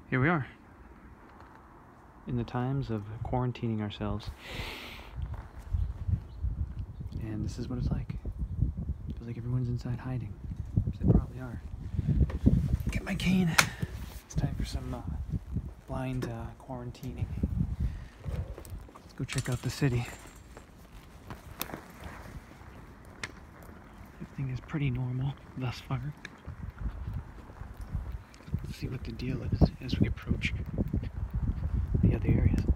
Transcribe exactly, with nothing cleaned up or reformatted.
here we are. In the times of quarantining ourselves. And this is what it's like. Feels like everyone's inside hiding. They probably are. Get my cane. It's time for some uh, blind uh, quarantining. Let's go check out the city. Everything is pretty normal thus far. Let's see what the deal is as we approach the other areas.